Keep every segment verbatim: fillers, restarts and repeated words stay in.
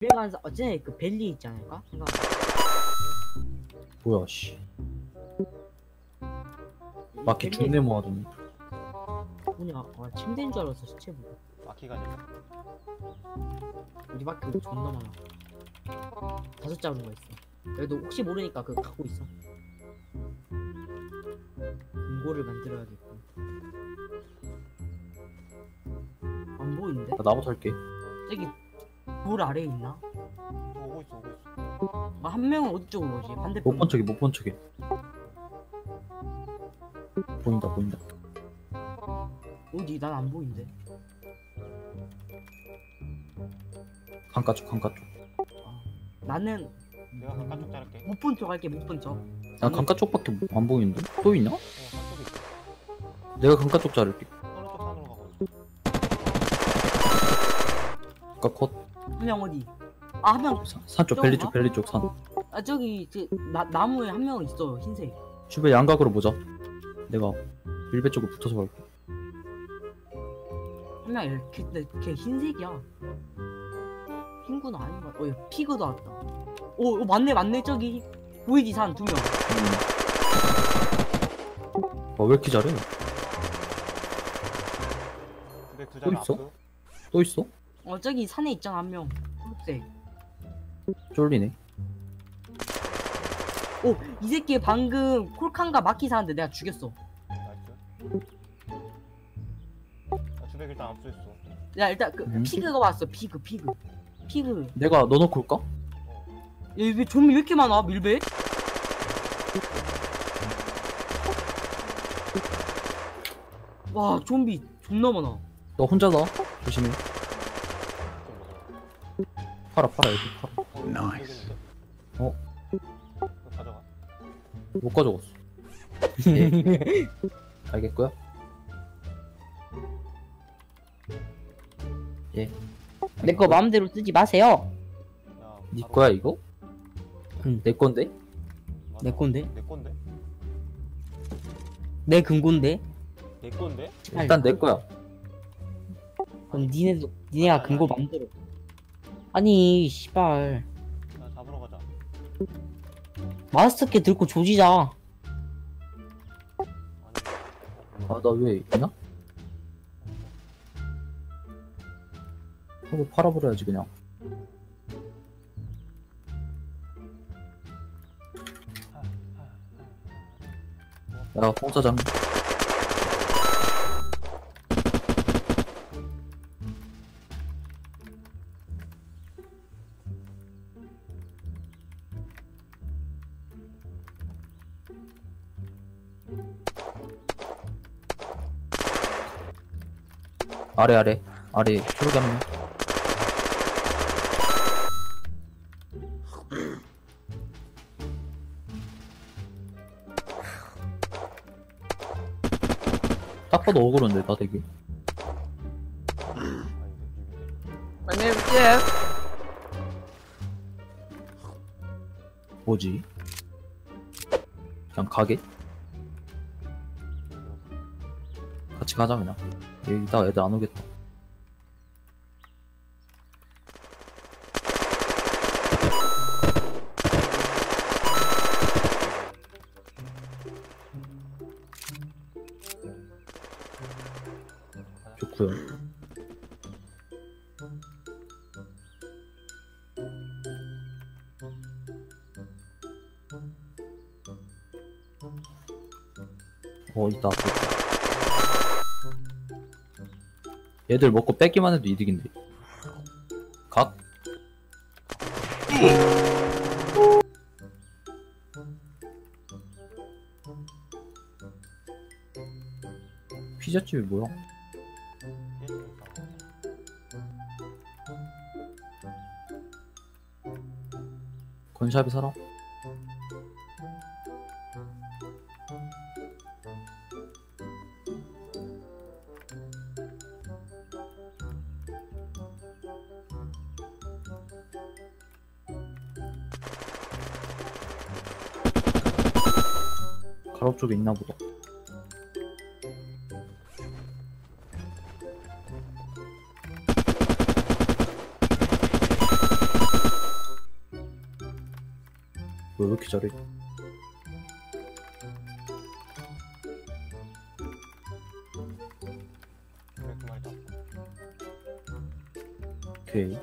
일반 어제 그 벨리 있지 않을까? 생각. 뭐야 씨. 마키 죽네 모아두니. 뭐냐? 아, 침대인 줄 알았어 시체 보고. 마키가 되자. 우리 마키 존나 많아. 다섯 자루가 있어. 그래도 혹시 모르니까 그거 갖고 있어. 금고를 만들어야겠고. 안 보이는데? 나 나부터 할게. 저기 돌 아래에 있나? 오고 있어 오고 있어. 아, 한 명은 어디 쪽으로 오지? 반대편. 못 본 척해 못 본 척해. 보인다 보인다. 어디? 난 안 보이는데. 강가 쪽 강가 쪽. 아, 나는 내가 강가 쪽 자를게. 못 본 쪽 할게. 못 본 쪽. 나 강가 쪽밖에 안 보이는데? 또 있나? 어 한쪽에 있어. 내가 강가 쪽 자를게. 어느 쪽 산으로 가고 있어. 강가 컷. 한 명 어디? 아, 한 명. 산 쪽 벨리 쪽 벨리 쪽 산. 아, 저기 저, 나, 나무에 한 명 있어. 흰색. 주변 양각으로 보자. 내가 밀배 쪽으로 붙어서 갈게. 한 명 이렇게 근데 걔 흰색이야. 흰구는 아닌 거. 어, 야, 피그도 왔다. 오, 오, 맞네, 맞네. 저기 보이지 산 두 명. 음. 어, 왜 이렇게 잘해? 근데 두 또 자리 있어? 앞서. 또 있어? 어, 저기 산에 있잖아 한 명. 초록색. 쫄리네. 오, 이 새끼 방금 콜칸과 마키 사는데 내가 죽였어. 나이스. 나 주백 일단 압수했어. 야, 일단 그 음. 피그가 왔어. 피그, 피그, 피그. 내가 넣어놓고 올까? 얘 왜 좀비 왜 이렇게 많아? 밀배? 와, 좀비 존나 많아. 너 혼자다. 조심해. 팔아 팔아 여기 팔아. 나이스. 어? 이거 가져가. 못 가져갔어. 예. 알겠고요. 예. 내 거 마음대로 쓰지 마세요. 야, 니 바로- 거야 이거? 응. 내 건데? 맞아. 내 건데? 내 건데? 내 금고인데? 내 건데? 일단 내 거야. 그럼 니네도 니네가 금고 만들어. 아니 씨발 나 잡으러 가자. 마스터키 들고 조지자. 아니. 아 나 왜 있냐? 하고 팔아버려야지 그냥. 야 홍사장. 아래 아래 아래 초록이 한 명. 딱 봐도 억울한데 나 되게. 아니, 안녕히 계세요. 뭐지? 그냥 가게? 같이 가자 그냥. 여기다가 애들 안 오겠다. 좋구요. 어 있다. 얘들 먹고 뺏기만 해도 이득인데. 각? 피자집이 뭐야? 건샵이 살아? 가로 쪽에 있나 보다. 이렇게 잘해? 그래 그 말이다. 오케이.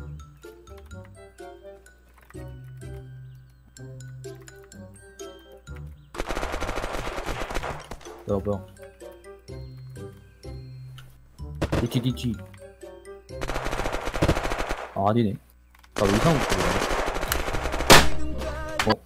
뭐야 뭐야? 디디디. 아 아니네. 나 왜 이상한 거 보여? 어?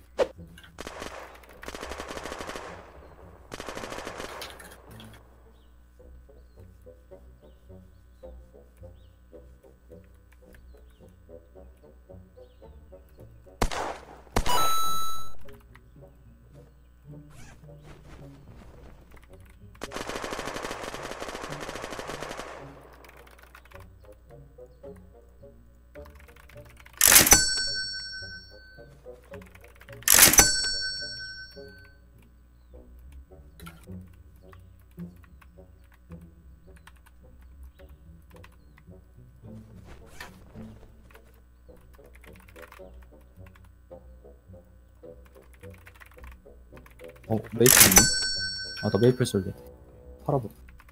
어 메이플 있네? 아나 메이플 쏠래. 팔아보.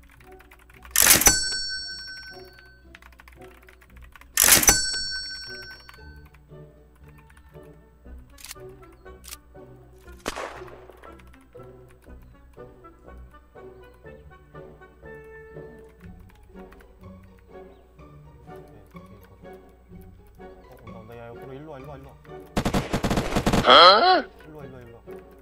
어, 온다 온다. 야 옆으로 일로 와 일로 와 일로 와. 일로 와 일로 와 일로 와.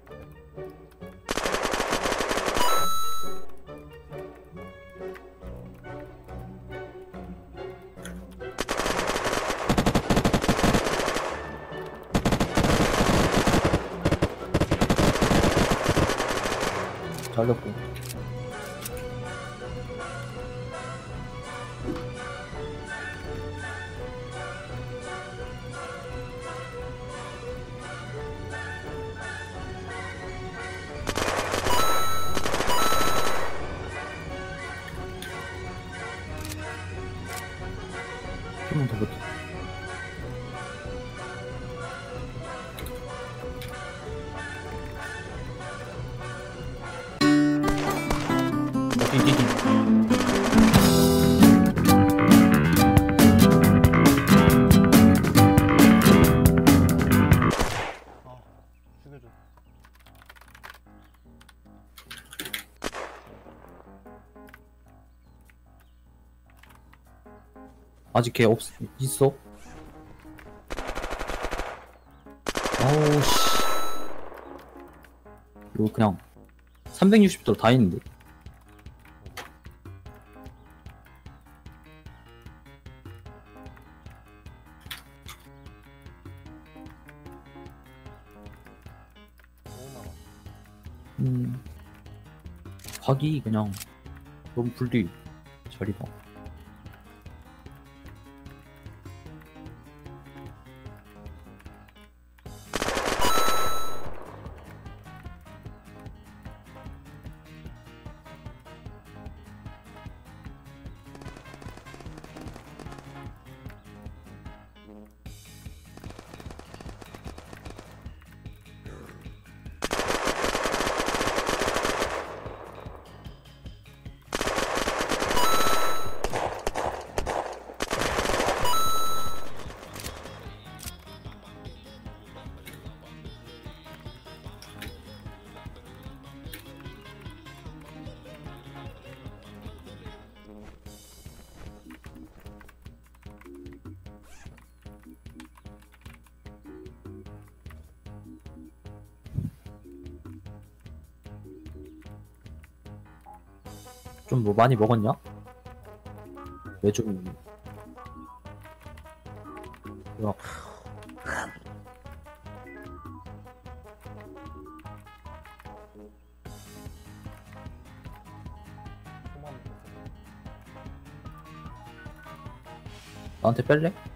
잘렸고. 좀만 더 버텨. 디디디. 아 죽여줘. 아직 걔 없, 있어? 아우, 씨. 이거 그냥 삼백육십 도 다 있는데. 너무 많아. 음. 각이 그냥 너무 불리. 자리가. 좀 뭐 많이 먹었냐? 왜 좀, 야, 소만 나한테 뺄래?